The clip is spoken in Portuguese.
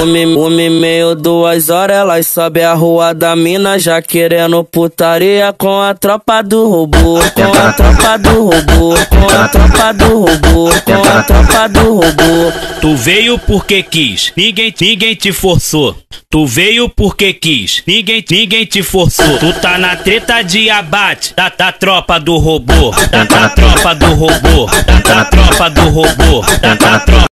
Uma e meia, 2 horas, elas sobe a rua da mina, já querendo putaria com a tropa do robô, com a tropa do robô, com a tropa do robô, com a tropa do robô. Tu veio porque quis, ninguém te forçou. Tu veio porque quis, ninguém te forçou. Tu tá na treta de abate da tropa do robô, da tropa do robô, da tropa do robô, da tropa.